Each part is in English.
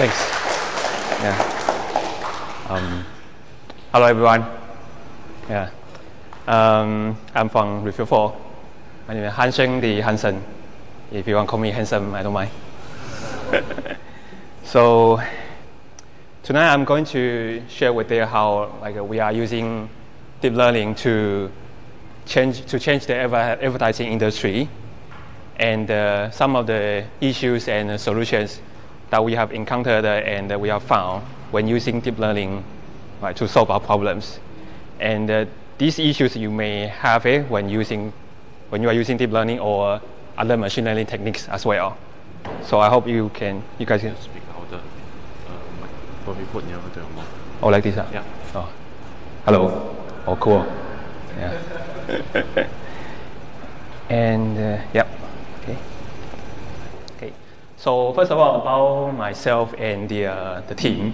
Thanks. Yeah. Hello, everyone. Yeah. I'm from ReFUEL4. My name is Hansen. If you want to call me handsome, I don't mind. So tonight I'm going to share with you how we are using deep learning to change the advertising industry, and some of the issues and solutions that we have encountered and we have found when using deep learning to solve our problems. And these issues you may have when you are using deep learning or other machine learning techniques as well. So I hope you guys can speak louder. Probably put nearer to your mouth. Oh, like this? Yeah. Oh. Hello. Oh, cool. Yeah. And yep. Okay. So first of all, about myself and the team.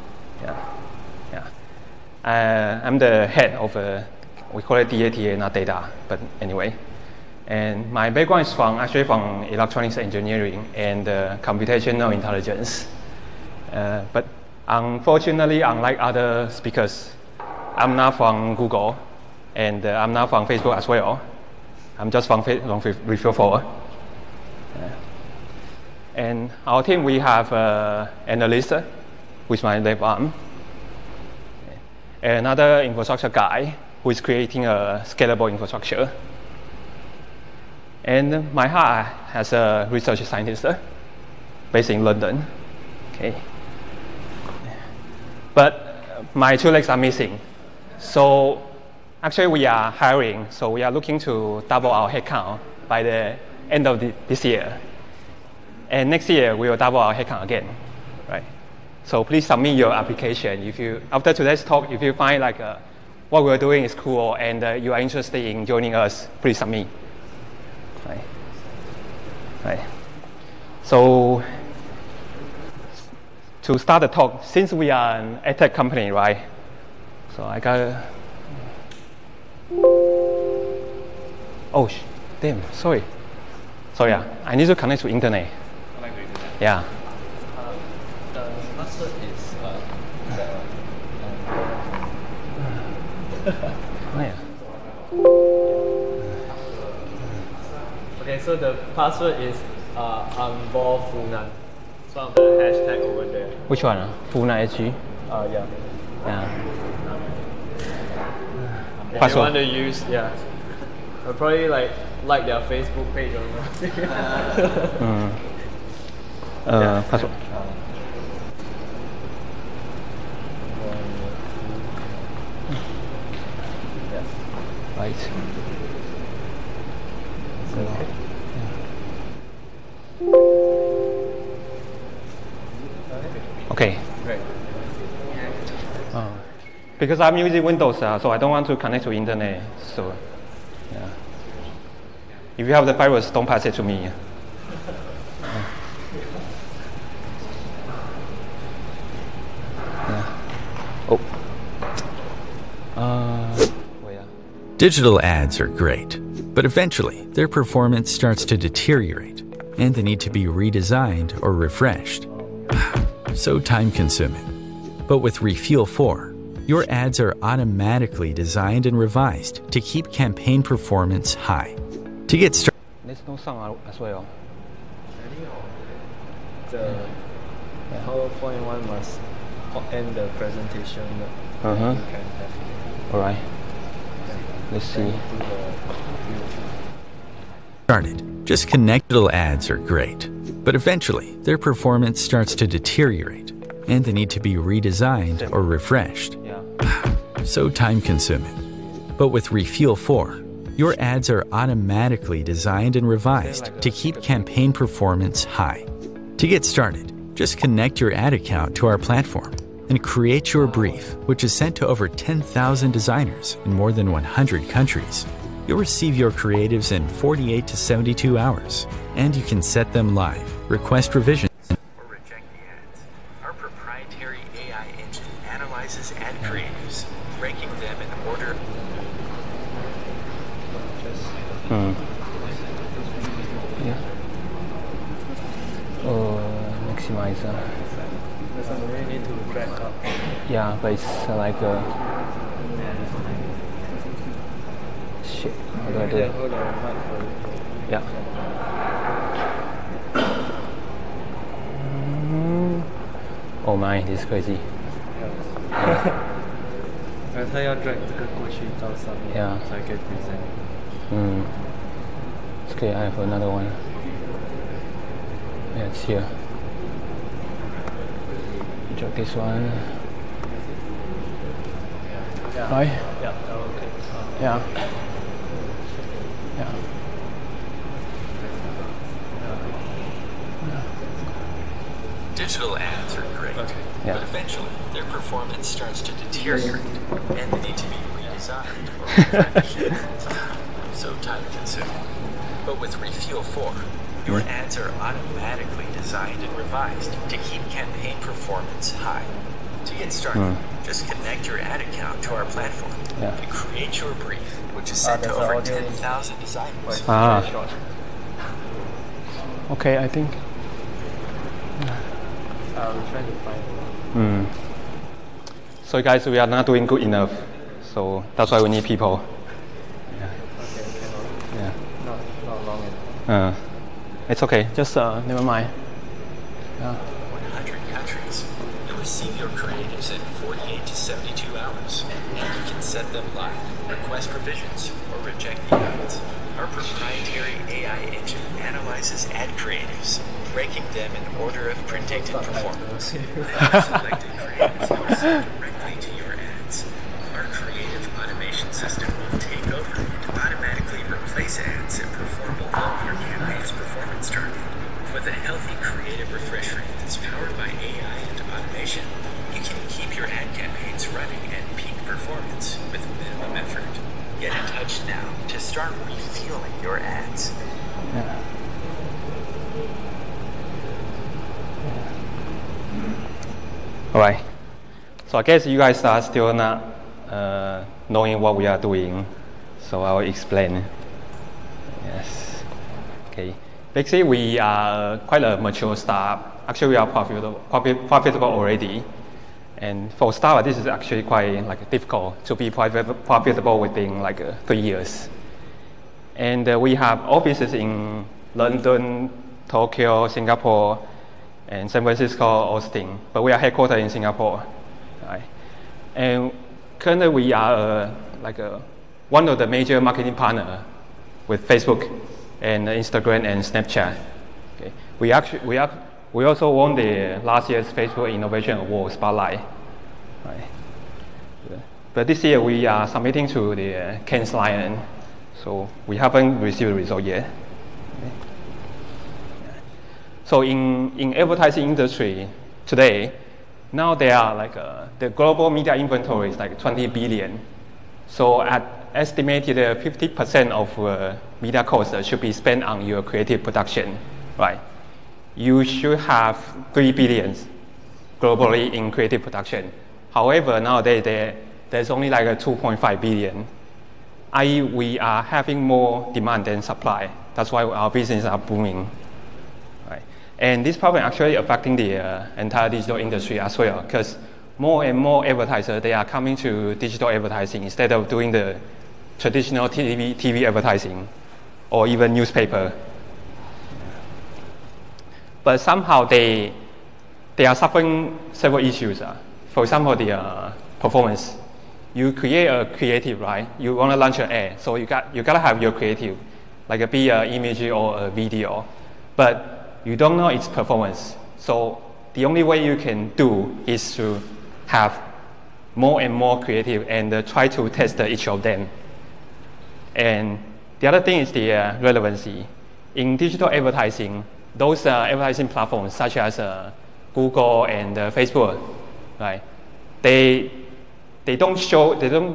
I'm the head of we call it DATA, not data, but anyway. And my background is actually from electronics engineering and computational intelligence. But unfortunately, unlike other speakers, I'm not from Google, and I'm not from Facebook as well. I'm just from ReFUEL4. And our team, we have an analyst with my left arm, another infrastructure guy who is creating a scalable infrastructure, and my heart as a research scientist based in London. Okay. But my two legs are missing. So actually we are hiring, so we are looking to double our headcount by the end of this year. And next year we will double our headcount again, right? So please submit your application. After today's talk, if you find what we're doing is cool and you are interested in joining us, please submit. Right. So to start the talk, since we are an edtech company, right? So I got. Oh, damn! Sorry. I need to connect to internet. Connect to internet. Yeah. The password is Oh, yeah. Okay, so the password is Funan. It's one of the hashtag over there. Which one? Funan.SG? Yeah. Yeah. If Password. you want to use, I'll probably like their Facebook page or something. Password. Right. Okay. Great. Because I'm using Windows, so I don't want to connect to internet. So, yeah. If you have the virus, don't pass it to me. Digital ads are great, but eventually their performance starts to deteriorate and they need to be redesigned or refreshed. So time-consuming. But with ReFUEL4, your ads are automatically designed and revised to keep campaign performance high. To get started, There's no sound as well. The PowerPoint one must end the presentation. You can have it. All right. Let's see. just connected ads are great, but eventually their performance starts to deteriorate and they need to be redesigned or refreshed. So time-consuming. But with ReFUEL4, your ads are automatically designed and revised to keep campaign performance high. To get started, just connect your ad account to our platform and create your brief, which is sent to over 10,000 designers in more than 100 countries. You'll receive your creatives in 48 to 72 hours, and you can set them live, request revisions, or reject the ads. Our proprietary AI engine analyzes ad creatives, ranking them in order. Maximizer. So we need to drag up. Yeah, but it's like shit. How do I do it? Hold on, mic for you. Yeah. Oh my, this is crazy. 他要 drag 这个过去到上面 Yeah. 才可以 present. Okay, I have another one. Yeah, it's here. Drag this one. Yeah. Right? Yeah, okay. Yeah. Yeah. Digital ads are great, Yeah. but eventually their performance starts to deteriorate and they need to be redesigned or refreshed. So time consuming. But with ReFUEL4, your ads are automatically designed and revised to keep campaign performance high. To get started, just connect your ad account to our platform and create your brief, which is sent to over 10,000 designers. Ah. Okay, I think. We're trying to find So guys, we are not doing good enough. So that's why we need people. Okay, Yeah. not long enough. It's okay. Just never mind. 100 countries. You'll receive your creatives in 48 to 72 hours, and you can set them live, request provisions, or reject the ads. Our proprietary AI engine analyzes ad creatives, ranking them in order of predicted performance. Then selected creatives are sent directly to your ads. Our creative automation system will take over and automatically replace ads and perform below your campaign's performance target. With a healthy creative refresh rate that's powered by AI and automation, you can keep your ad campaigns running at peak performance with minimum effort. Get in touch now to start refueling your ads. Alright. So I guess you guys are still not knowing what we are doing. So I'll explain. Yes. Okay. Basically, we are quite a mature startup. Actually, we are profitable already. And for startup, this is actually quite difficult to be profitable within 3 years. And we have offices in London, Tokyo, Singapore, and San Francisco, Austin. But we are headquartered in Singapore. Right? And currently, we are one of the major marketing partners with Facebook and Instagram and Snapchat. Okay. We also won the last year's Facebook Innovation Award Spotlight. Right. But this year we are submitting to the Cannes Lion, so we haven't received the result yet. Okay. So in advertising industry today, now there are the global media inventory is 20 billion. So at estimated 50% of media costs should be spent on your creative production, right? You should have 3 billion globally in creative production. However, nowadays there's only 2.5 billion. I.e., we are having more demand than supply. That's why our business are booming, right? And this problem actually affecting the entire digital industry as well, because more and more advertisers, they are coming to digital advertising instead of doing the traditional TV advertising or even newspaper. But somehow they are suffering several issues. For example, the performance. You create a creative, right? You want to launch an ad, so you gotta have your creative, be an image or a video, but you don't know its performance. So the only way you can do is to have more and more creative and try to test each of them. And the other thing is the relevancy. In digital advertising, those advertising platforms such as Google and Facebook, right? They don't show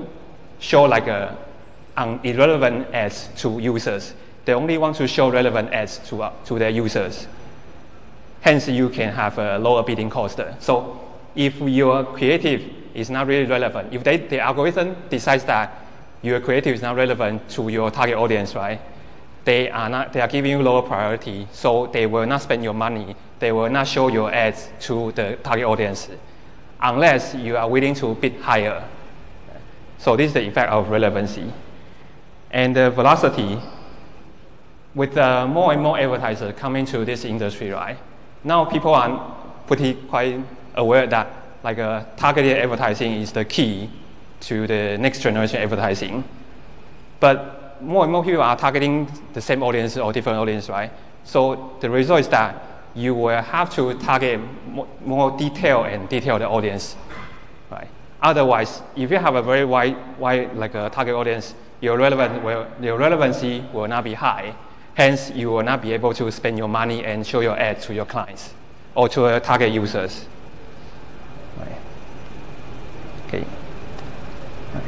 irrelevant ads to users. They only want to show relevant ads to their users. Hence, you can have a lower bidding cost. So, if your creative is not really relevant, if the algorithm decides that your creative is not relevant to your target audience, right? They are giving you lower priority, so they will not spend your money. they will not show your ads to the target audience unless you are willing to bid higher. So this is the effect of relevancy. And the velocity, with more and more advertisers coming to this industry, right? Now people are quite aware that targeted advertising is the key to the next generation advertising. But more and more people are targeting the same audience or different audience, right? So the result is that you will have to target more detailed audience, right? Otherwise, if you have a very wide target audience, your relevancy will not be high. Hence, you will not be able to spend your money and show your ads to your clients or to your target users. Right. Okay. Right.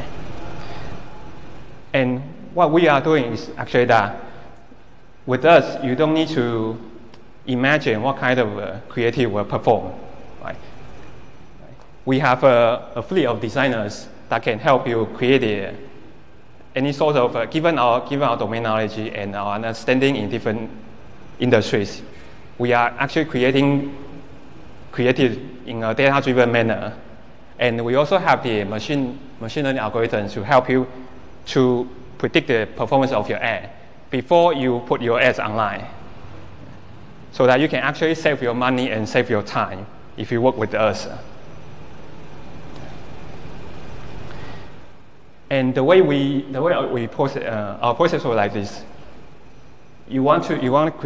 And what we are doing is actually that with us, you don't need to imagine what kind of creative will perform. Right? We have a fleet of designers that can help you create any sort of, given our domain knowledge and our understanding in different industries, we are actually creating creative in a data-driven manner. And we also have the machine learning algorithms to help you to predict the performance of your ad before you put your ads online, so that you can actually save your money and save your time if you work with us. And the way we process our process was like this. You want to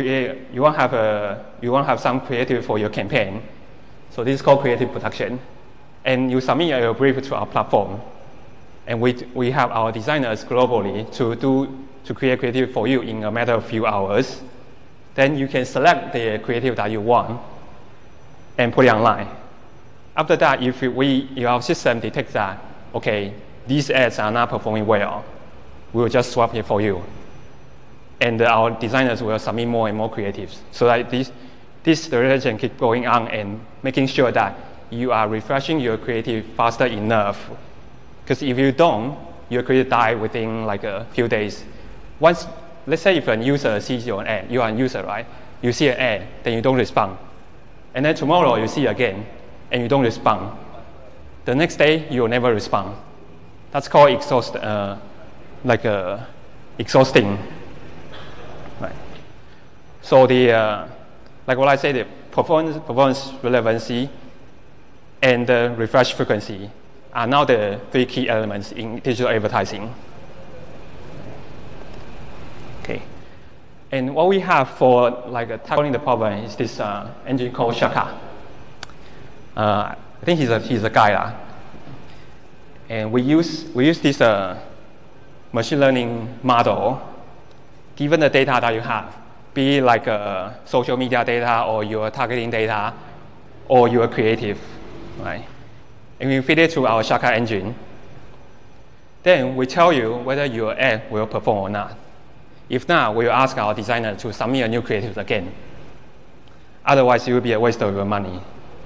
have some creative for your campaign. So this is called creative production. And you submit your brief to our platform. And we have our designers globally to create creative for you in a matter of few hours. Then you can select the creative that you want and put it online. After that, if our system detects that, okay, these ads are not performing well, we will just swap it for you. And our designers will submit more and more creatives, so that this direction keep going on and making sure that you are refreshing your creative faster enough. Because if you don't, your creative die within a few days. Once, let's say if a user sees your ad, you are a user, right? You see an ad, then you don't respond. And then tomorrow you see again, and you don't respond. The next day, you will never respond. That's called exhausting. Right. So like what I said, the performance relevancy and the refresh frequency are now the three key elements in digital advertising. Okay. And what we have for tackling the problem is this engine called Shaka. I think he's a guy. And we use this machine learning model, given the data that you have, be it social media data or your targeting data or your creative, right? And we feed it to our Shaka engine. Then we tell you whether your ad will perform or not. If not, we will ask our designer to submit a new creative again. Otherwise, it will be a waste of your money.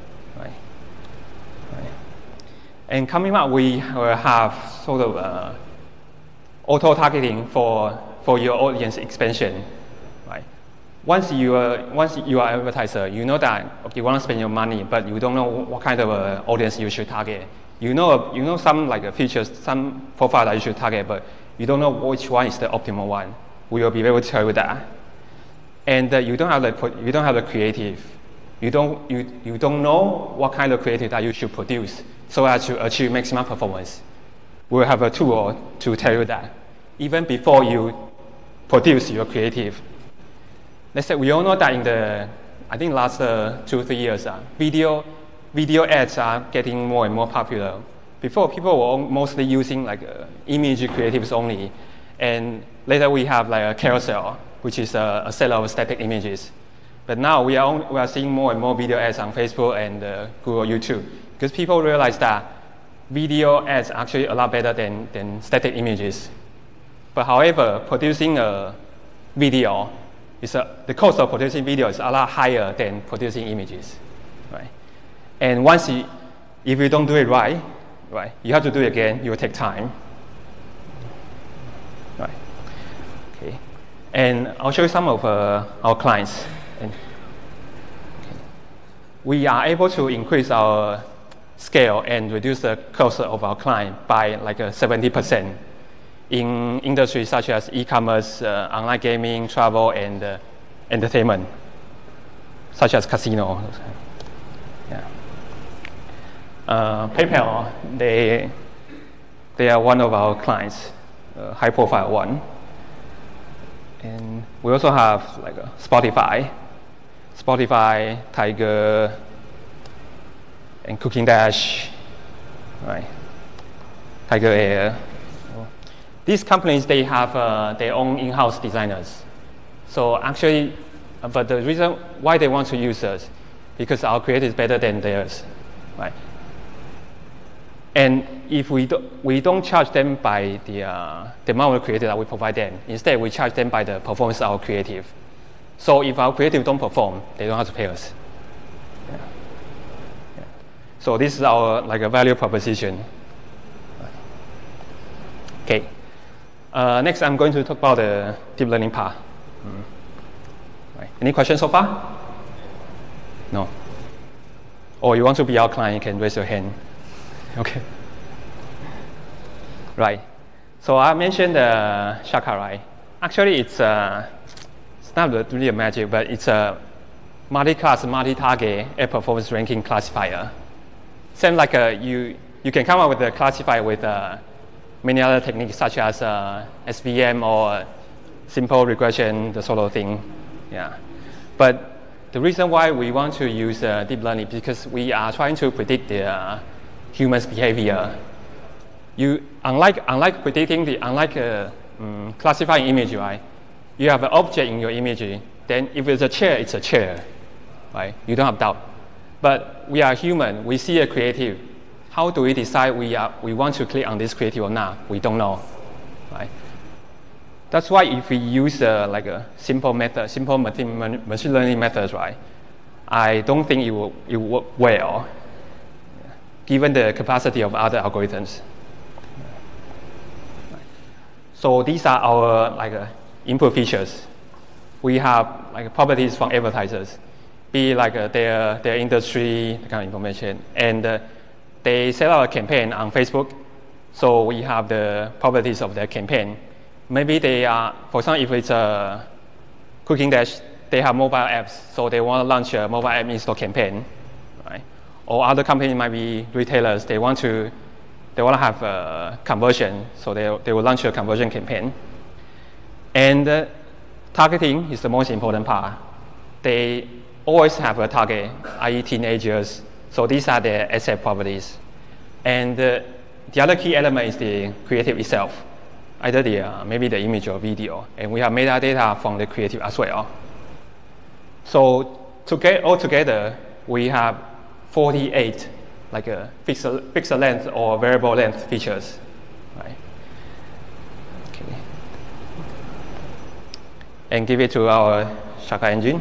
And coming up, we will have sort of auto-targeting for your audience expansion, right? Once you are an advertiser, you know that you want to spend your money, but you don't know what kind of audience you should target. You know some features, some profile that you should target, but you don't know which one is the optimal one. We will be able to tell you that. And you don't have the creative. You don't know what kind of creative that you should produce so as to achieve maximum performance. We'll have a tool to tell you that, even before you produce your creative. Let's say we all know that in the, I think last 2-3 years, video ads are getting more and more popular. Before, people were mostly using image creatives only, and later we have a carousel, which is a set of static images. But now we are seeing more and more video ads on Facebook and Google, YouTube, because people realize that video ads are actually a lot better than static images. But however, producing a video, the cost of producing video is a lot higher than producing images, right? And if you don't do it right, you have to do it again. It will take time, right? Okay, and I'll show you some of our clients. we are able to increase our scale and reduce the cost of our client by like 70% in industries such as e-commerce, online gaming, travel, and entertainment, such as casino. Yeah. PayPal, they are one of our clients, high-profile one. And we also have like Spotify, Tiger, and Cooking Dash, right? Tiger Air. These companies, they have their own in-house designers. So actually, but the reason why they want to use us, because our creative is better than theirs, right? And if we don't charge them by the amount of creative that we provide them, instead we charge them by the performance of our creative. So if our creative don't perform, they don't have to pay us. Yeah. Yeah. So this is our like a value proposition. Okay. Next, I'm going to talk about the deep learning part. Right. Any questions so far? No. Or you want to be our client? You can raise your hand. Okay. Right. So I mentioned Shaka, right? Actually, it's not really a magic, but it's a multi-class, multi-target air performance ranking classifier. Same like you can come up with a classifier with many other techniques such as SVM or simple regression, the sort of thing. Yeah. But the reason why we want to use deep learning is because we are trying to predict the human's behavior. Unlike classifying image, right? You have an object in your image, then if it's a chair, it's a chair, right? You don't have doubt. But we are human. We see a creative. How do we decide we want to click on this creative or not? We don't know, right? That's why if we use like a simple machine learning methods, right? I don't think it will work well, given the capacity of other algorithms. So these are our like input features. We have like properties from advertisers, be like their industry kind of information, and they set up a campaign on Facebook. So we have the properties of their campaign. Maybe they are, for example, if it's a Cooking Dash, they have mobile apps, so they want to launch a mobile app install campaign, right? Or other companies might be retailers. They want to have a conversion, so they will launch a conversion campaign. And targeting is the most important part. They always have a target, i.e. teenagers. So these are their asset properties. And the other key element is the creative itself, either maybe the image or video. And we have metadata from the creative as well. So all together, we have 48 like a pixel length or variable length features, right? Okay. And give it to our Shaka engine.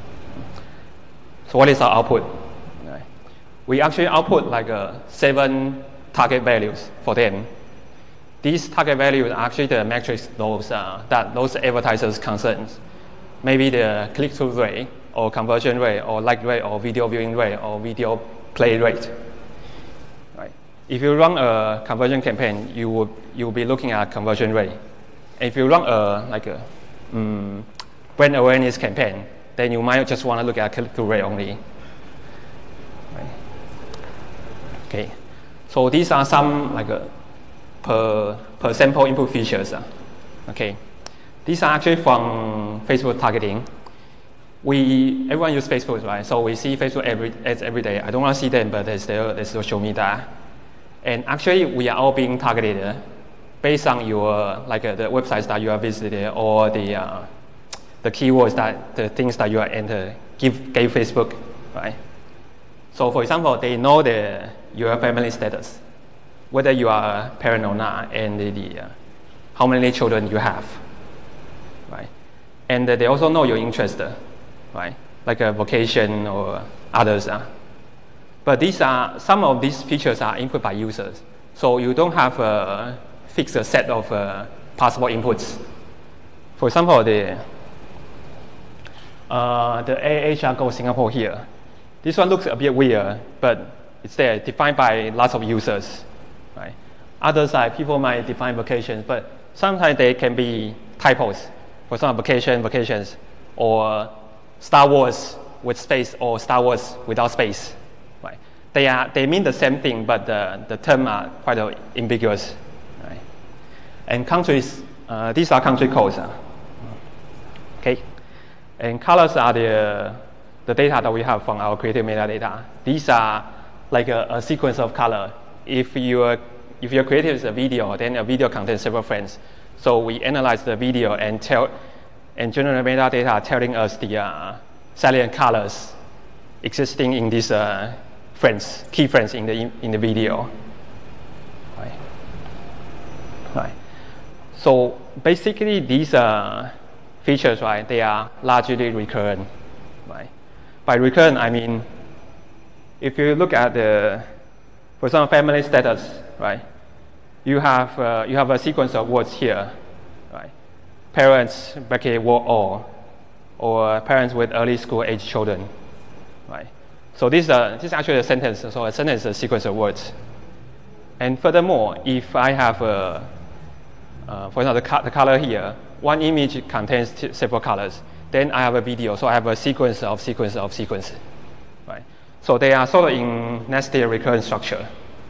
So what is our output? Right. We actually output like 7 target values for them. These target values are actually the metrics those advertisers' concerns. Maybe the click-through rate, or conversion rate, or like rate, or video viewing rate, or video play rate. Right. If you run a conversion campaign, you will be looking at conversion rate. If you run a brand awareness campaign, then you might just want to look at click-through rate only. Right. Okay. So these are some like per sample input features. Okay. These are actually from Facebook targeting. Everyone uses Facebook, right? So we see Facebook ads every day. I don't want to see them, but they still show me that. And actually, we are all being targeted based on your the websites that you are visited or the keywords the things that you are gave Facebook, right? So for example, they know your family status, whether you are a parent or not, and how many children you have, right? And they also know your interest, right? Like a vocation or others. But some of these features are input by users, so you don't have a fixed set of possible inputs. For example, the AHR Go Singapore here, This one looks a bit weird, but it's there, defined by lots of users, right? Others, like people might define vacations, but sometimes they can be typos. For example, vacations, or Star Wars with space, or Star Wars without space, right? They mean the same thing, but the terms are quite ambiguous, right? And countries, these are country codes, okay? And colors are the data that we have from our creative metadata. These are like a sequence of color. If your creative is a video, then a video contains several frames. So we analyze the video and generate metadata telling us the salient colors existing in these frames, key frames in the video. Right. So basically, these features, right, they are largely recurrent. Right. By recurrent, I mean if you look at for example, family status, right? You have a sequence of words here, right? Parents, bracket word or parents with early school age children, right? So this is actually a sentence. So a sentence is a sequence of words. And furthermore, if I have for example, the color here, one image contains several colors. Then I have a video, so I have a sequence, right? So they are sort of in nested recurrent structure,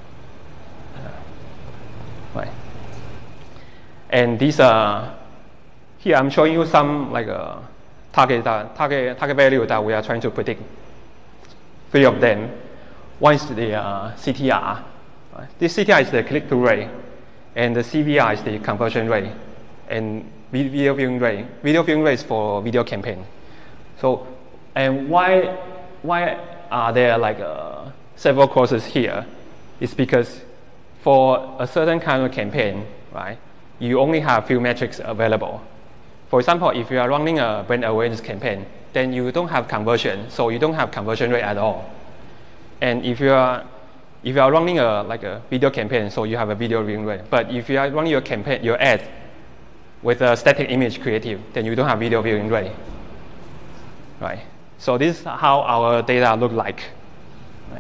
right? And these here I'm showing you some like target value that we are trying to predict. 3 of them. One is the CTR. Right? This CTR is the click-through rate, and the CVR is the conversion rate, and video viewing rate. Video viewing rate is for video campaign. So, and why are there like several courses here? It's because for a certain kind of campaign, right, you only have few metrics available. For example, if you are running a brand awareness campaign, then you don't have conversion, so you don't have conversion rate at all. And if you are running a video campaign, so you have a video viewing rate. But if you are running your ad with a static image creative, then you don't have video viewing rate, right? So this is how our data look like, right?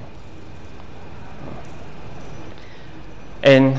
And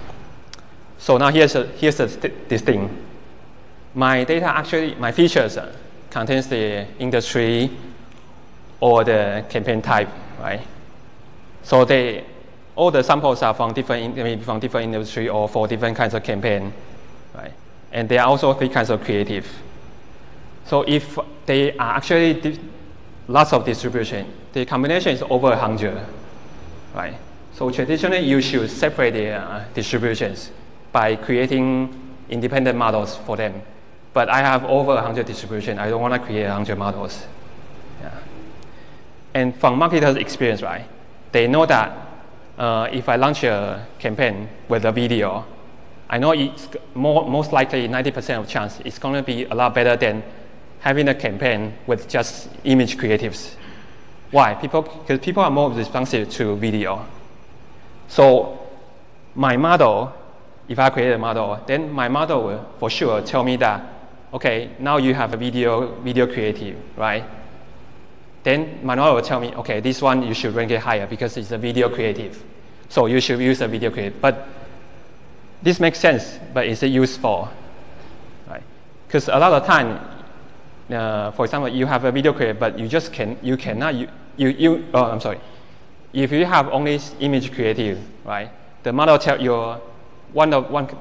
so now here's this thing. My data actually, my features contains the industry or the campaign type, right? So all the samples are from different industry or for different kinds of campaign, right? And there are also 3 kinds of creative. So if they are actually lots of distribution, the combination is over 100, right? So traditionally, you should separate the distributions by creating independent models for them. But I have over 100 distribution. I don't want to create 100 models. Yeah. And from marketers' experience, right, they know that if I launch a campaign with a video, I know it's most likely 90% of chance it's going to be a lot better than having a campaign with just image creatives. Why? Because people are more responsive to video. So my model, if I create a model, then my model will for sure tell me that, okay, now you have a video creative, right? Then my model will tell me, okay, this one you should rank it higher because it's a video creative. So you should use a video creative. But this makes sense, but is it useful? Right? Because a lot of time, for example, you have a video creative, but you cannot. I'm sorry. If you have only image creative, right? The model tell you one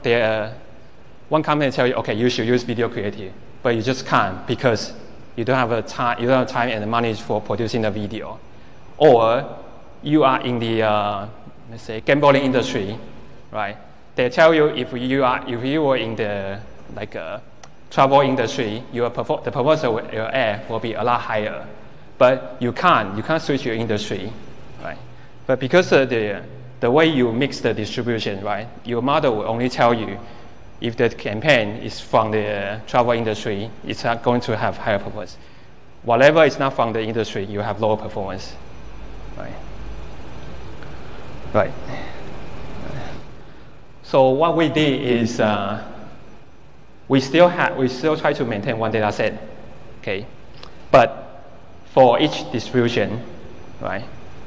company tell you, okay, you should use video creative, but you just can't because you don't have time and the money for producing the video, or you are in the let's say gambling industry, right? They tell you if you were in the travel industry, the performance of your ad will be a lot higher, but you can't switch your industry, right? But because of the way you mix the distribution, right, your model will only tell you if the campaign is from the travel industry, it's not going to have higher performance. Whatever is not from the industry, you have lower performance, right? Right. So what we did is we still try to maintain one data set, okay? But for each distribution, right?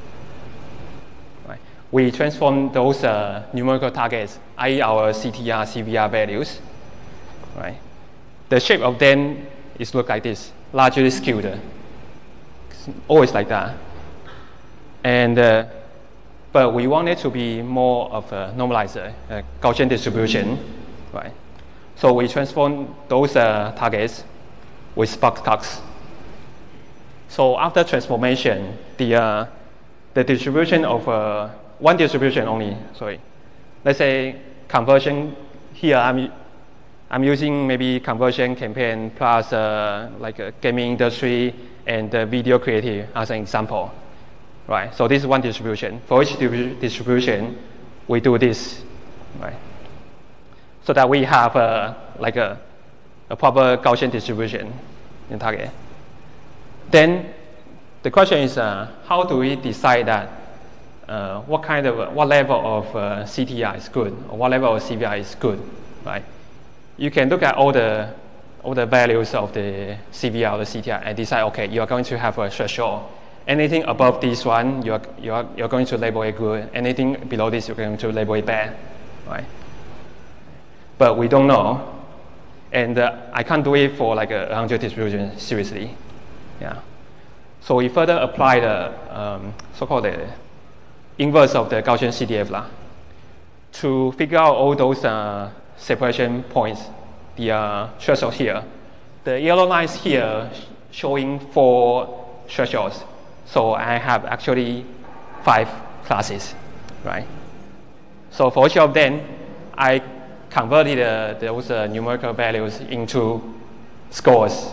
We transform those numerical targets, i.e. our CTR, CVR values, right? The shape of them is look like this, largely skewed. It's always like that. And but we want it to be more of a normalized Gaussian distribution, right? So we transform those targets with box cuts. So after transformation, the distribution of one distribution only. Sorry, let's say conversion here. I'm using maybe conversion campaign plus like a gaming industry and video creative as an example, right? So this is one distribution. For each distribution, we do this, right? So that we have like a proper Gaussian distribution in target. Then the question is, how do we decide that what level of CTR is good or what level of CVR is good, right? You can look at all the values of the CVR or the CTR and decide, okay, you are going to have a threshold. Anything above this one, you're going to label it good. Anything below this, you're going to label it bad, right? But we don't know, and I can't do it for like 100 distribution seriously, yeah. So we further apply the so-called inverse of the Gaussian CDF to figure out all those separation points, the threshold here. The yellow lines here showing 4 thresholds. So I have actually 5 classes, right? So for each of them, I converted those numerical values into scores,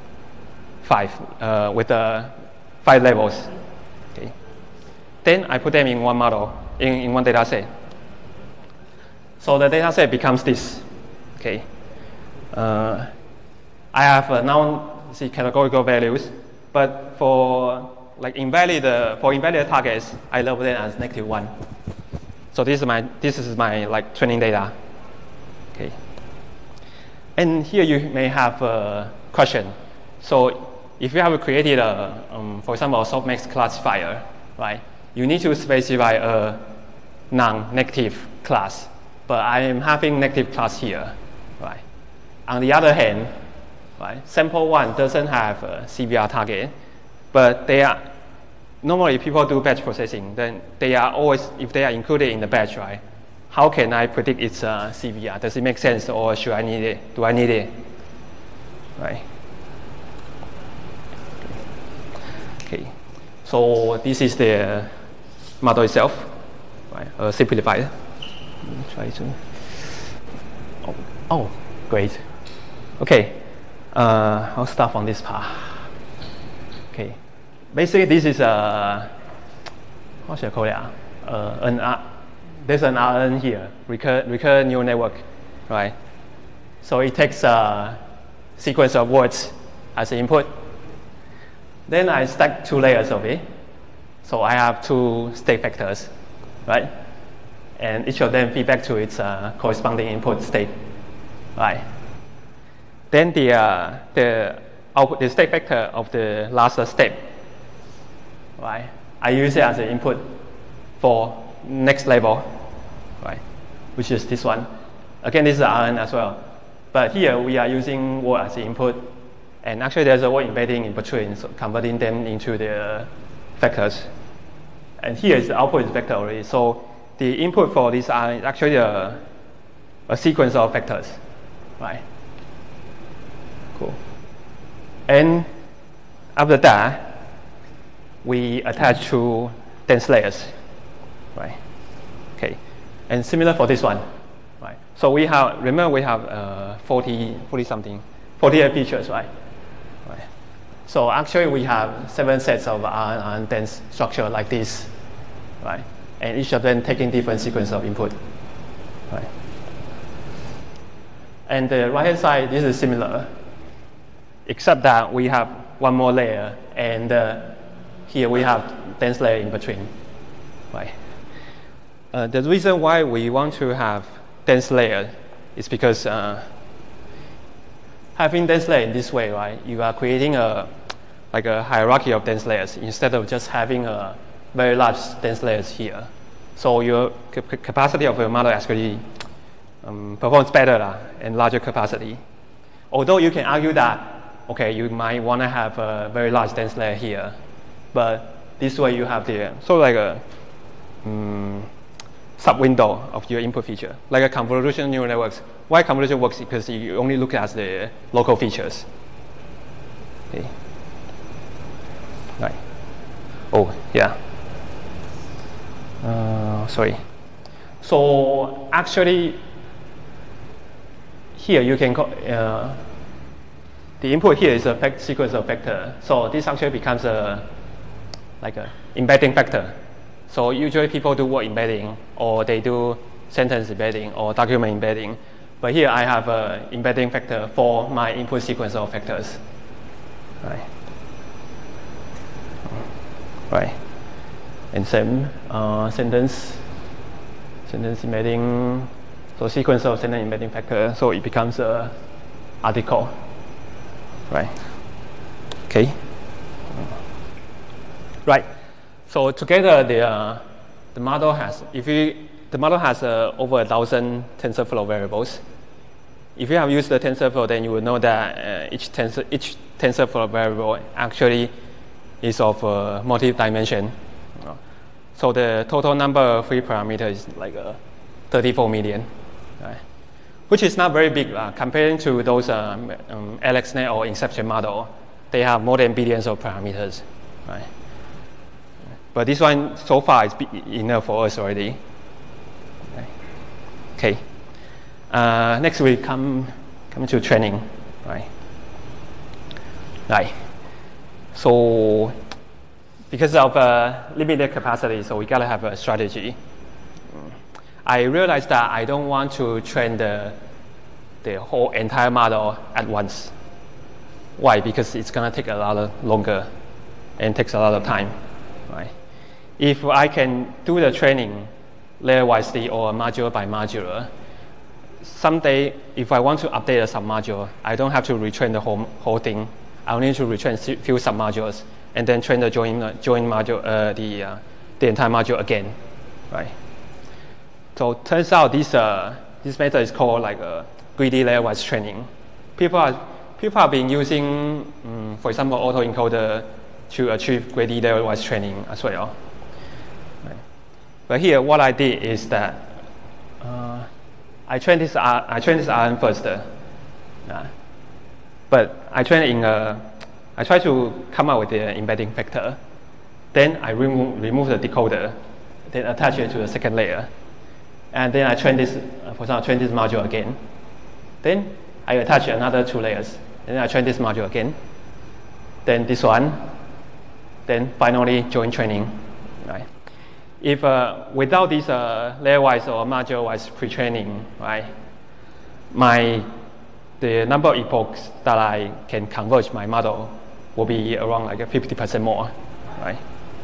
5 with 5 levels. Okay. Then I put them in one model, in one data set. So the data set becomes this. Okay. I have now categorical values, but for invalid targets, I label them as -1. So this is my training data. Okay. And here you may have a question. So if you have created for example, a softmax classifier, right? You need to specify a non-negative class, but I am having negative class here, right? On the other hand, right, sample 1 doesn't have a CVR target, but they are normally people do batch processing. Then they are always, if they are included in the batch, right? How can I predict its CVR? Does it make sense, or should I need it? Do I need it? Right. Okay. So this is the model itself, right? Simplified. Try to. Oh, great. Okay. I'll start from this part. Okay. Basically, this is how should I call it? There's an RN here, recurrent neural network, right? So it takes a sequence of words as an input. Then I stack 2 layers of it. So I have 2 state vectors, right? And each of them feed back to its corresponding input state, right? Then the output, the state vector of the last step, right? I use it as an input for next level, right? Which is this one. Again, this is RN as well. But here we are using word as the input, and actually there's a word embedding in between, so converting them into the vectors. And here is the output is vector already. So the input for this RN is actually a sequence of vectors, right? Cool. And after that, we attach 2 dense layers, right? Okay. And similar for this one, right? So we have, remember we have 48 features, right? Right. So actually we have 7 sets of RN dense structure like this, right? And each of them taking different sequence of input, right? And the right hand side, this is similar, except that we have one more layer, and here we have dense layer in between, right? The reason why we want to have dense layer is because having dense layer in this way, right, you are creating a like a hierarchy of dense layers instead of just having a very large dense layers here. So your capacity of your model actually performs better in larger capacity. Although you can argue that, okay, you might want to have a very large dense layer here, but this way you have the sort of like a sub-window of your input feature, like a convolutional neural networks. Why convolution works? Because you only look at the local features. Okay. Right. Oh, yeah. Sorry. So actually, here you can call, the input here is a sequence of vector. So this actually becomes like a embedding factor. So usually people do word embedding, or they do sentence embedding, or document embedding. But here I have an embedding factor for my input sequence of vectors. Right. And same sentence embedding. So sequence of sentence embedding factor. So it becomes a article. Right. Okay. Right. So together the model has over 1,000 TensorFlow variables. If you have used the TensorFlow, then you will know that each TensorFlow variable actually is of multi-dimension. So the total number of free parameters is like 34 million, right? Which is not very big comparing to those AlexNet or Inception model. They have more than billions of parameters, right? But this one so far is enough for us already. Okay. Next we come to training, right? Right. So because of limited capacity, so we gotta have a strategy. I realized that I don't want to train the whole entire model at once. Why? Because it's gonna take a lot longer and takes a lot of time, right? If I can do the training layer-wisely or module by module, someday if I want to update a submodule, I don't have to retrain the whole thing. I only need to retrain a few submodules and then train the join module, the entire module again, right? So turns out this method is called like a greedy layer-wise training. People have been using, for example, autoencoder to achieve greedy layer-wise training as well. Right. But here, what I did is that I trained this RN first. But I try to come up with the embedding factor. Then I remove the decoder, then attach it to the second layer. And then I train this, for example, train this module again. Then I attach another 2 layers. Then I train this module again. Then this one. Then finally join training. Right. If without this layer-wise or module-wise pre-training, right, the number of epochs that I can converge my model will be around like 50% more, right?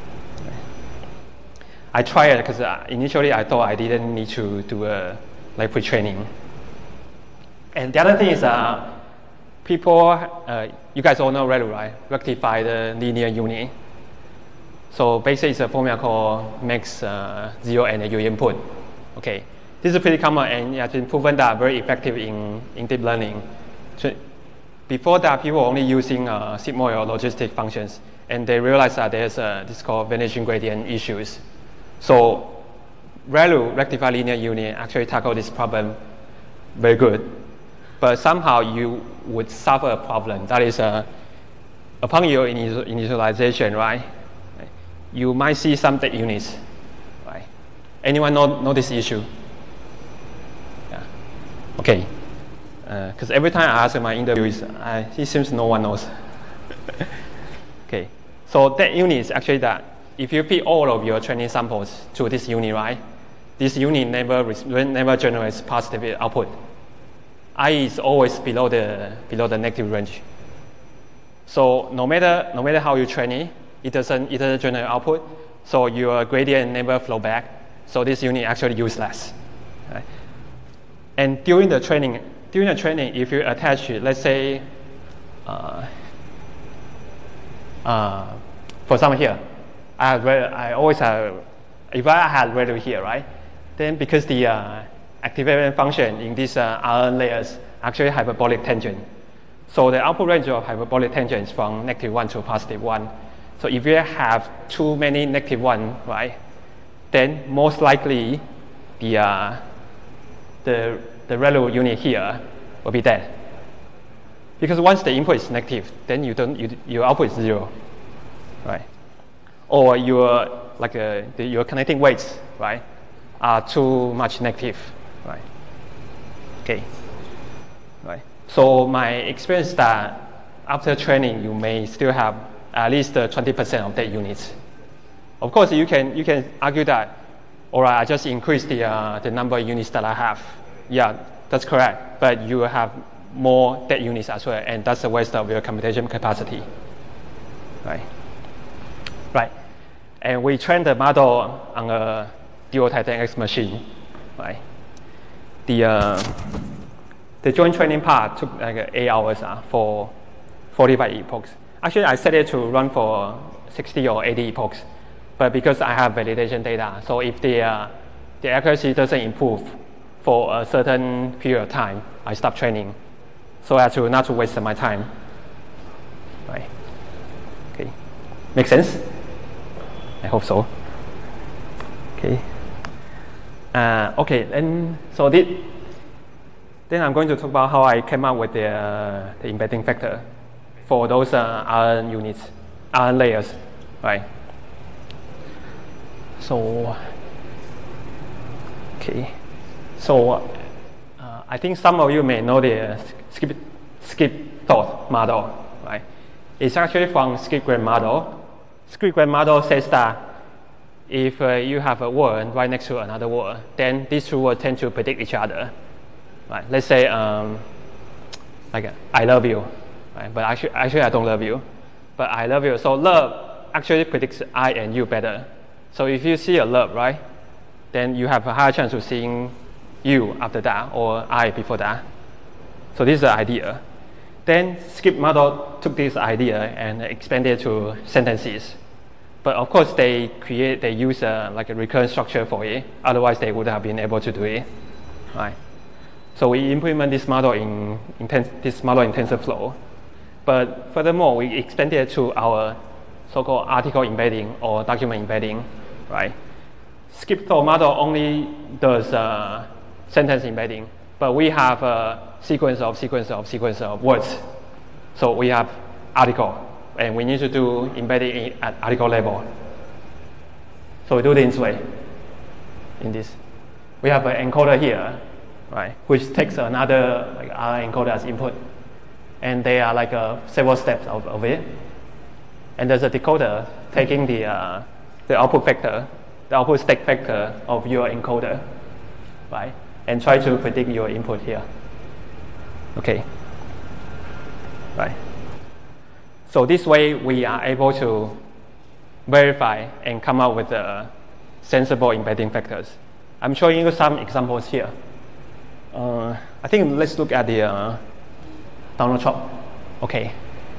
I tried it because initially I thought I didn't need to do like pre-training. And the other thing is people, you guys all know ReFUEL, right? Rectify the linear unit. So basically it's a formula called max 0 and U input. Okay, this is pretty common and it has been proven that very effective in deep learning. So before that, people were only using sigmoid or logistic functions, and they realized that there's this called vanishing gradient issues. So ReFUEL, rectify linear unit, actually tackle this problem very good. But somehow you would suffer a problem. That is, upon your initialization, right? You might see some dead units, right? Anyone know this issue? Yeah. Okay. Because every time I ask in my interviews, it seems no one knows. Okay. So that unit is actually that if you feed all of your training samples to this unit, right? This unit never generates positive output. I is always below the negative range. So no matter how you train it, it doesn't generate output. So your gradient never flow back. So this unit actually useless. Right? And during the training, if you attach it, let's say for example here, I always have, if I had ReFUEL here, right? Then because the activation function in these RN layers actually hyperbolic tangent. So the output range of hyperbolic tangent is from -1 to +1. So if you have too many -1, right, then most likely the ReFUEL unit here will be dead. Because once the input is negative, then your output is 0, right? Or your your connecting weights, right, are too much negative, right? Okay, right. So my experience is that after training, you may still have at least 20% of dead units. Of course, you can argue that, all right, I just increase the number of units that I have. Yeah, that's correct. But you have more dead units as well, and that's a waste of your computation capacity, right? Right. And we trained the model on a dual Titan X machine, right? The joint training part took like 8 hours for 45 epochs. Actually, I set it to run for 60 or 80 epochs, but because I have validation data, so if the accuracy doesn't improve for a certain period of time, I stop training, so as to not to waste my time. Right? Okay, make sense? I hope so. Okay. Okay, and so then I'm going to talk about how I came up with the embedding factor for those RN units, RN layers, right? So, okay, so I think some of you may know the skip thought model, right? It's actually from skip graph model. Skip graph model says that if you have a word right next to another word, then these two words tend to predict each other. Right? Let's say like I love you, right? But actually I don't love you, but I love you. So love actually predicts I and you better. So if you see a love, right, then you have a higher chance of seeing you after that or I before that. So this is the idea. Then skip model took this idea and expanded to sentences. But of course they use like a recurrent structure for it. Otherwise they would have been able to do it, right? So we implement this model in TensorFlow. But furthermore, we extended it to our so-called article embedding or document embedding, right? Skip thought model only does sentence embedding, but we have a sequence of words. So we have article, and we need to do embedding at article level. So we do it this way. In this, we have an encoder here, right, which takes another encoder as input, and they are like several steps of it. And there's a decoder taking the output factor, the output stack factor of your encoder, right, and try to predict your input here. Okay, right. So this way we are able to verify and come up with sensible embedding factors. I'm showing you some examples here. I think let's look at the Donald Trump. Okay.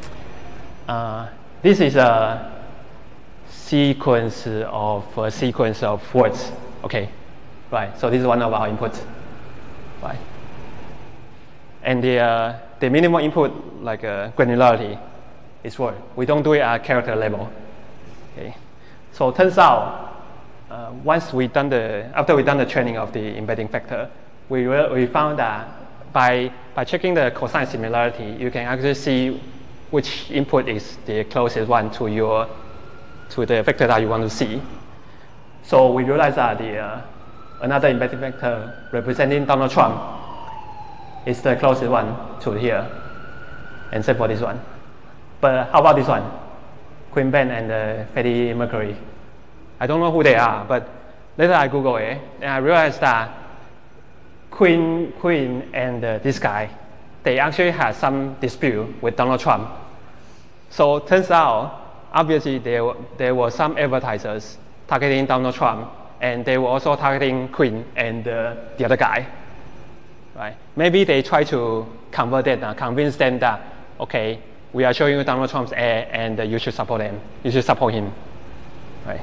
This is a sequence of words. Okay, right. So this is one of our inputs, right? And the minimum input, like granularity, is word. We don't do it at character level. Okay. So it turns out, after we done the training of the embedding factor, we found that by checking the cosine similarity, you can actually see which input is the closest one to the vector that you want to see. So we realized that another embedding vector representing Donald Trump is the closest one to here, and same for this one. But how about this one? Queen Ben and Freddie Mercury. I don't know who they are, but later I Google it, and I realized that Queen and this guy, they actually had some dispute with Donald Trump. So it turns out, obviously, there were some advertisers targeting Donald Trump, and they were also targeting Queen and the other guy. Right? Maybe they try to convince them that, okay, we are showing you Donald Trump's ad, and you should support them. You should support him, right?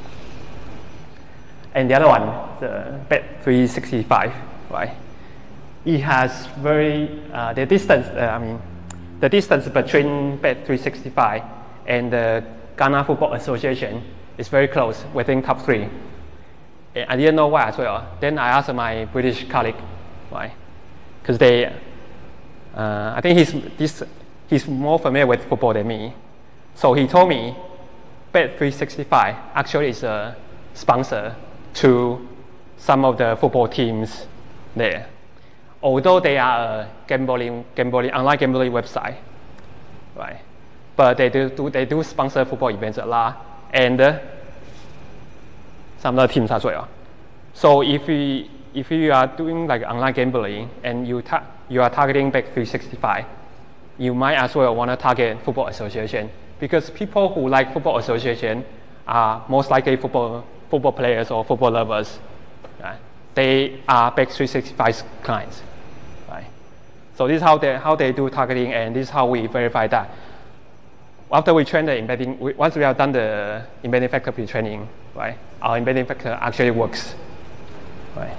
And the other one, the Bet365, right? It has very the distance. The distance between Bet365 and the Ghana Football Association is very close, within top 3. I didn't know why as well. Then I asked my British colleague why, because they, I think he's more familiar with football than me. So he told me Bet365 actually is a sponsor to some of the football teams there. Although they are a online gambling website, right? But they do sponsor football events a lot, and some other teams as well. So if you are doing like online gambling and you are targeting Bet365, you might as well want to target football association, because people who like football association are most likely football players or football lovers. Right? They are Bet365's clients. Right? So this is how they do targeting, and this is how we verify that. After we train the embedding, once we have done the embedding factor pre-training, right, our embedding factor actually works. Right.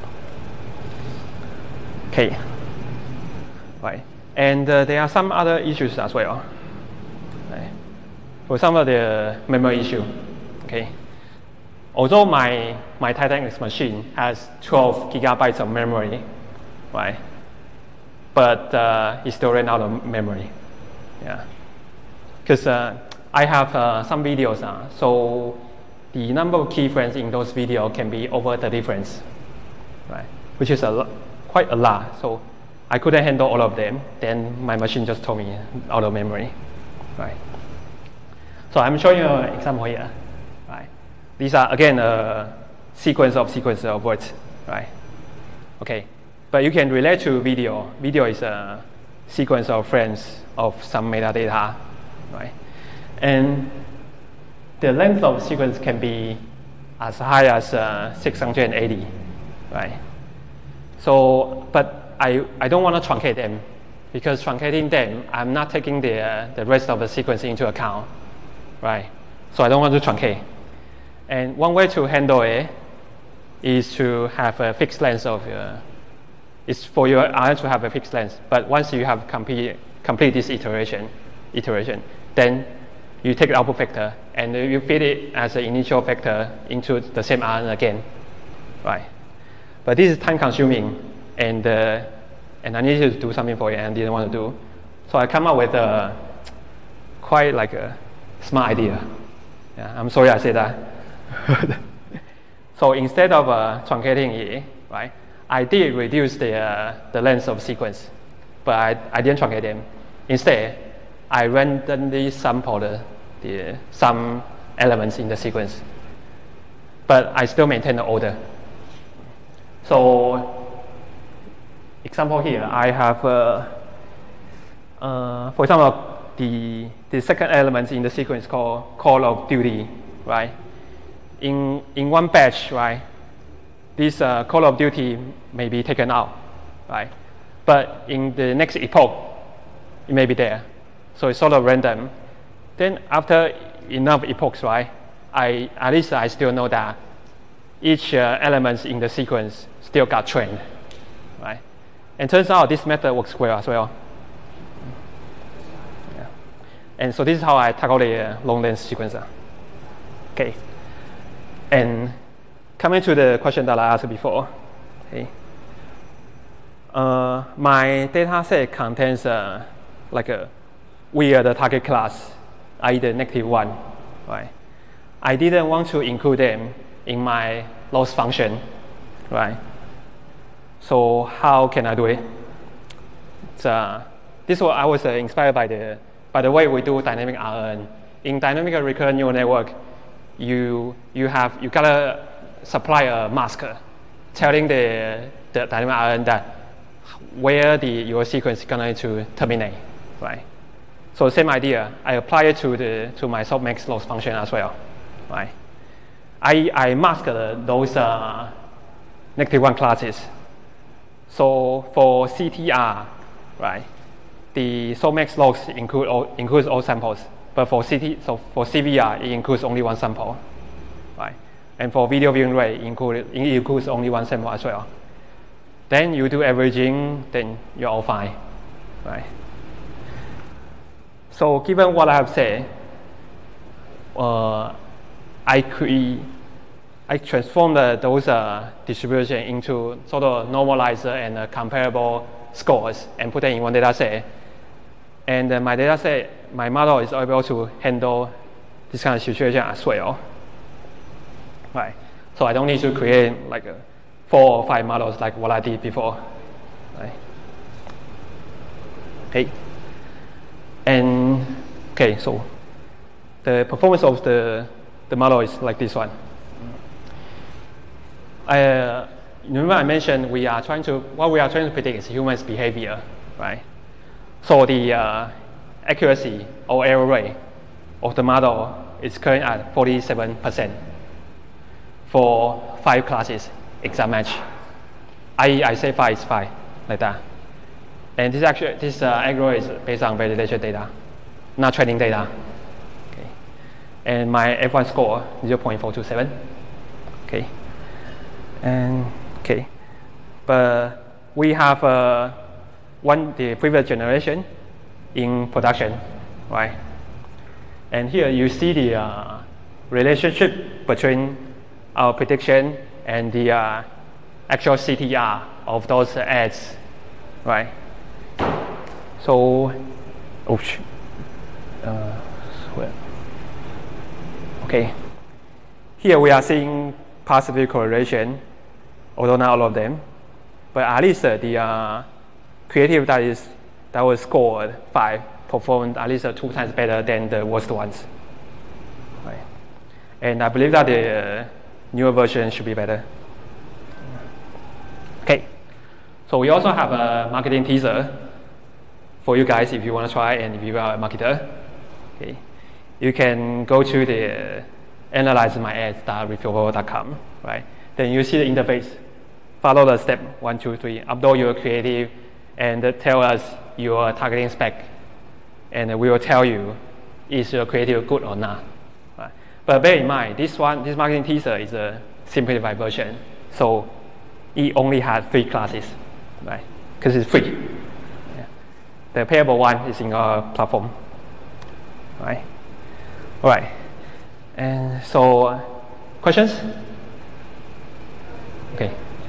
Okay. Right. And there are some other issues as well. Right. For some of the memory issue, okay. Although my Titan X machine has 12 gigabytes of memory, right, but it still ran out of memory. Yeah. Because I have some videos, so the number of keyframes in those videos can be over 30 frames, right? Which is quite a lot. So I couldn't handle all of them. Then my machine just told me out of memory, right? So I'm showing you an example here, right? These are again a sequence of words, right? Okay, but you can relate to video. Video is a sequence of frames of some metadata. Right? And the length of sequence can be as high as 680, right? So, but I don't want to truncate them, because truncating them, I'm not taking the rest of the sequence into account, right? So I don't want to truncate. And one way to handle it is to have a fixed length of it's for your RN to have a fixed length. But once you have complete this iteration, then you take the output vector and you feed it as an initial vector into the same RN again, right? But this is time consuming, and I needed to do something for it and I didn't want to do. So I come up with quite like a smart idea. Yeah, I'm sorry I said that. So instead of truncating it, right, I did reduce the length of sequence, but I didn't truncate them. Instead, I randomly sampled some elements in the sequence, but I still maintain the order. So, example here, I have, for example, the second element in the sequence called Call of Duty, right? In one batch, right, this Call of Duty may be taken out, right? But in the next epoch, it may be there. So it's sort of random. Then after enough epochs, right, at least I still know that each element in the sequence still got trained, right? And turns out this method works well as well. Yeah. And so this is how I tackle the long length sequencer. Okay. And coming to the question that I asked before, okay. My data set contains like a weird target class, i.e. the -1, right? I didn't want to include them in my loss function, right? So how can I do it? This was I was inspired by the way we do dynamic RN. In dynamic recurrent neural network, you gotta supply a mask telling the dynamic RN that where your sequence is going to terminate, right? So same idea, I apply it to my softmax loss function as well, right? I mask those -1 classes. So for CTR, right, the softmax logs includes all samples, but for CVR it includes only one sample, right? And for video viewing rate it includes only one sample as well. Then you do averaging, then you're all fine, right? So given what I have said, I transformed those distribution into sort of normalizer and comparable scores and put them in one data set. And my data set, my model is able to handle this kind of situation as well. Right. So I don't need to create like 4 or 5 models like what I did before. Right. Okay. And okay, so the performance of the model is like this one. Remember I mentioned what we are trying to predict is humans' behavior, right? So the accuracy or error rate of the model is currently at 47% for 5 classes exact match. I say 5 is 5, like that. And this algorithm is based on validation data, not training data. Okay. And my F1 score 0.427. Okay. And okay, but we have the previous generation in production, right? And here you see the relationship between our prediction and the actual CTR of those ads, right? So, okay, here we are seeing positive correlation, although not all of them, but at least the creative that was scored 5 performed at least 2 times better than the worst ones. Right. And I believe that the newer version should be better. Okay, so we also have a marketing teaser for you guys if you want to try and if you are a marketer. Okay, you can go to the analyze-my-ads.ReFUEL4.com, right? Then you see the interface. Follow the step 1, 2, 3. Upload your creative and tell us your targeting spec, and we will tell you is your creative good or not. Right? But bear in mind, this marketing teaser is a simplified version, so it only has 3 classes, right? Because it's free. Yeah. The payable one is in our platform, right? All right. And so, questions? Okay.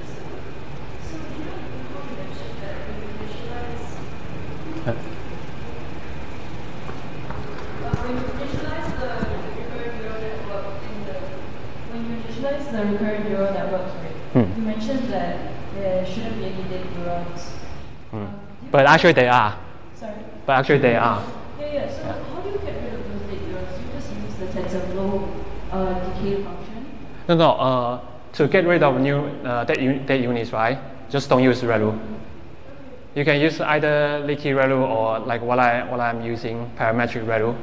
The recurrent neural network, right? You mentioned that there shouldn't be any dead neurons. But actually they are. Sorry? But actually they are. Yeah. So how do you get rid of those dead neurons? You just use the TensorFlow decay function? No. To get rid of new dead units, right? Just don't use ReFUEL. You can use either leaky ReFUEL or like what I'm using, parametric ReFUEL.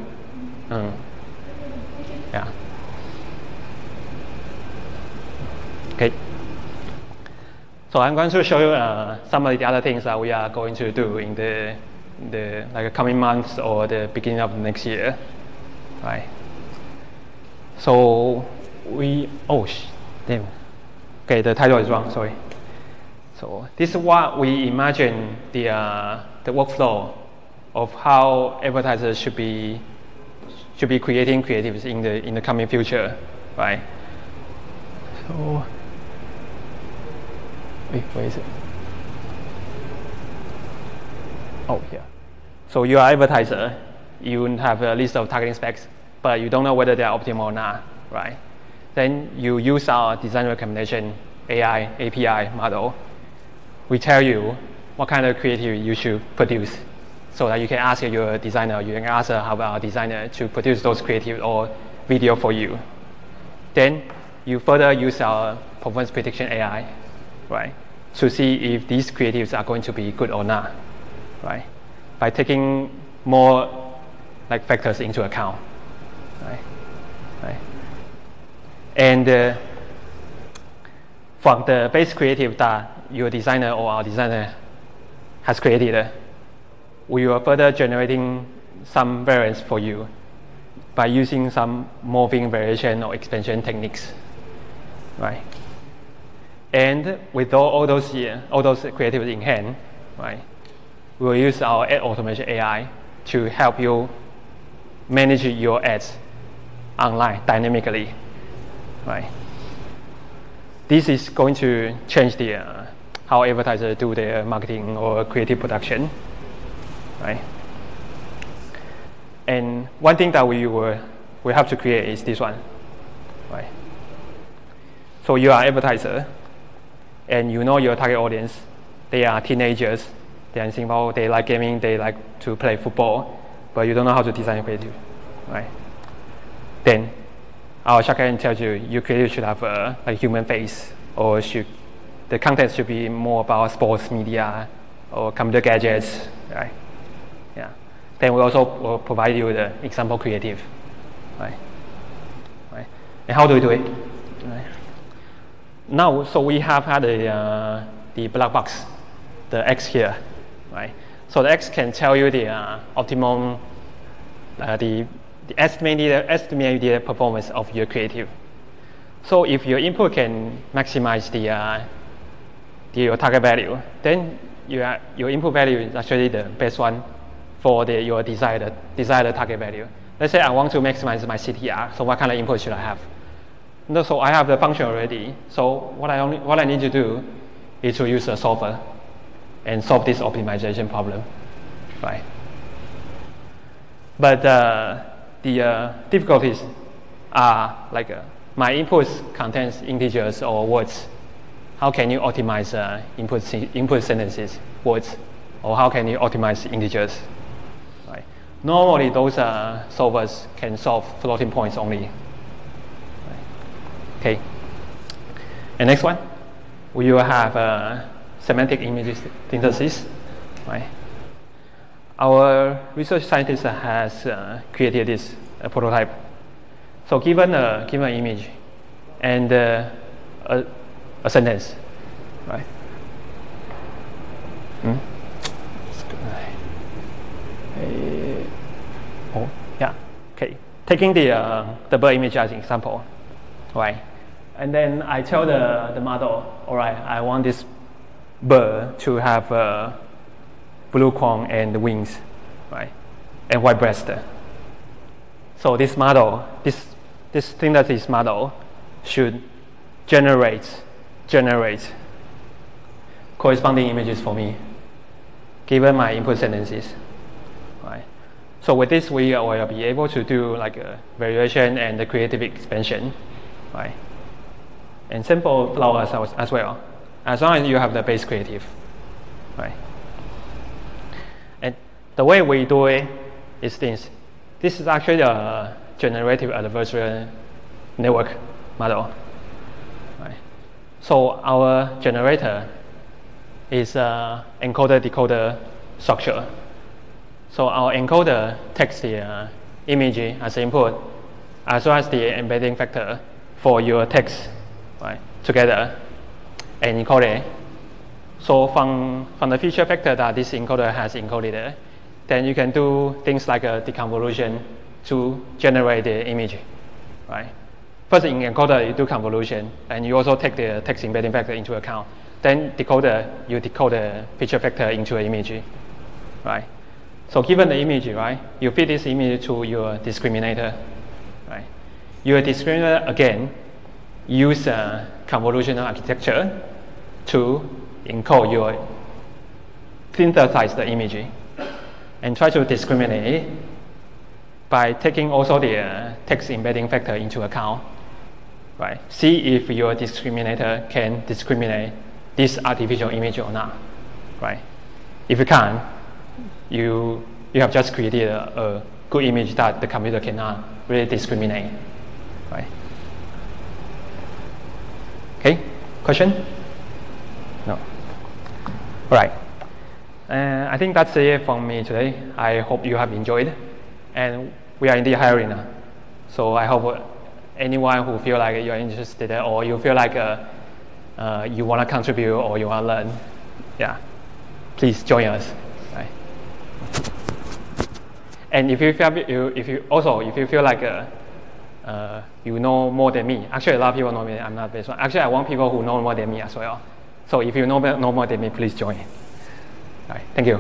Yeah. Okay. So I'm going to show you some of the other things that we are going to do in the like coming months or the beginning of next year, right? So damn. Okay, the title is wrong. Sorry. So this is what we imagine the workflow of how advertisers should be creating creatives in the coming future, right? So. Wait, where is it? Oh, here. So you are an advertiser. You have a list of targeting specs, but you don't know whether they are optimal or not, right? Then you use our design recommendation AI API model. We tell you what kind of creative you should produce, so that you can ask your designer, you can ask our designer to produce those creative or video for you. Then you further use our performance prediction AI, right, to see if these creatives are going to be good or not, right, by taking more like factors into account, right. And from the base creative that your designer or our designer has created, we are further generating some variance for you by using some morphing variation or expansion techniques, right? And with all those creativity in hand, right, we'll use our ad automation AI to help you manage your ads online dynamically, right? This is going to change the how advertisers do their marketing or creative production, right? And one thing that we have to create is this one, right? So you are an advertiser, and you know your target audience. They are teenagers. They are simple. They like gaming. They like to play football, but you don't know how to design creative, right? Then our shotgun tells you your creative should have a human face, or the content should be more about sports media or computer gadgets, right? Yeah. Then we also will provide you the example creative, right? Right. And how do we do it? Right. Now, so we have had the black box, the X here, right? So the X can tell you the optimum, the estimated performance of your creative. So if your input can maximize your target value, then your input value is actually the best one for your desired target value. Let's say I want to maximize my CTR. So what kind of input should I have? No, so I have the function already. So what I need to do is to use a solver and solve this optimization problem, right? But the difficulties are like my inputs contains integers or words. How can you optimize input sentences, words, or how can you optimize integers? Right. Normally, those solvers can solve floating points only. Okay. And next one, we will have semantic image synthesis, right? Our research scientist has created this prototype. So given an image and a sentence, right? Oh, yeah. Okay. Taking the bird image as an example, right? And then I tell the model, all right, I want this bird to have blue crown and wings, right, and white breast. So this model, this synthesis model, should generate corresponding images for me, given my input sentences, right? So with this, we will be able to do like a variation and the creative expansion, right? And simple flowers as well, as long as you have the base creative, right? And the way we do it is this. This is actually a generative adversarial network model, right? So our generator is encoder-decoder structure. So our encoder takes the image as input, as well as the embedding factor for your text, right, together and encode it. So from the feature factor that this encoder has encoded, then you can do things like a deconvolution to generate the image, right? First in encoder, you do convolution, and you also take the text embedding factor into account. Then decoder, you decode the feature factor into an image, right? So given the image, right, you feed this image to your discriminator, right? Your discriminator, again, use a convolutional architecture to encode synthesize the image and try to discriminate it by taking also the text embedding factor into account, right? See if your discriminator can discriminate this artificial image or not, right? If you can't, you have just created a good image that the computer cannot really discriminate, right? Okay, question? No. All right. I think that's it from me today. I hope you have enjoyed. And we are indeed hiring now. So I hope anyone who feel like you're interested or you feel like you want to contribute or you want to learn, yeah, please join us. Right. And if you feel like you know more than me, actually a lot of people know me. I'm not best one. Actually, I want people who know more than me as well. So if you know more than me, please join. All right, thank you.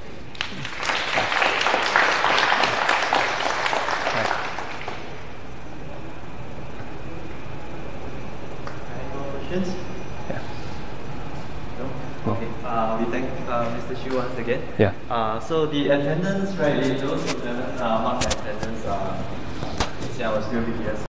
Questions? Yeah. No? Okay. We thank Mr. Xu once again. Yeah. So the attendance, right? Those who haven't marked attendance, our school BTS